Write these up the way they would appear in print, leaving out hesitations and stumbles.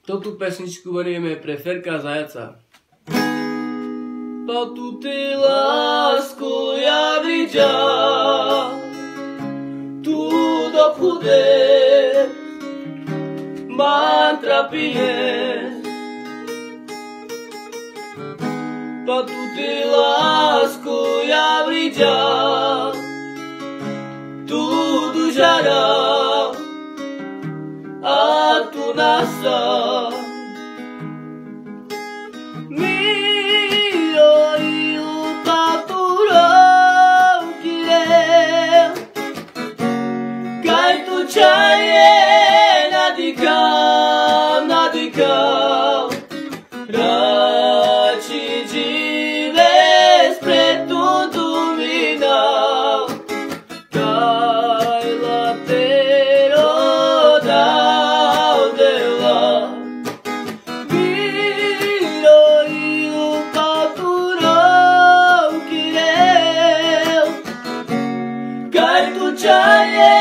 Tot tu pesničku berieme pre Ferka Zajaca. Pa tu ty lásku ja viděl, tu do chudé mám trapie. Pa tu ty lásku ja viděl, tu do žara a tu nastal. Čaje nadýkal, radši živé spred tuto minal, kaj latero dal dela, viro ilu paturou kirel, kaj tu čaje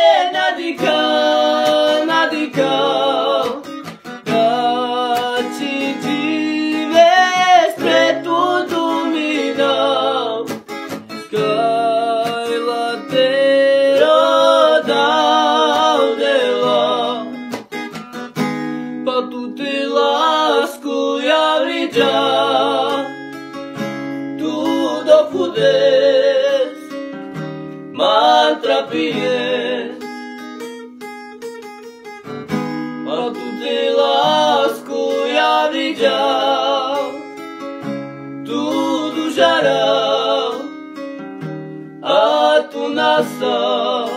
nadýkal, radši živé spred tuto minal, kaj latero dal dela. Pa tu ty lásku ja viděl, tu do chudés mám trapie. Pa tu ty lásku ja viděl, tu do žara a tu nastal.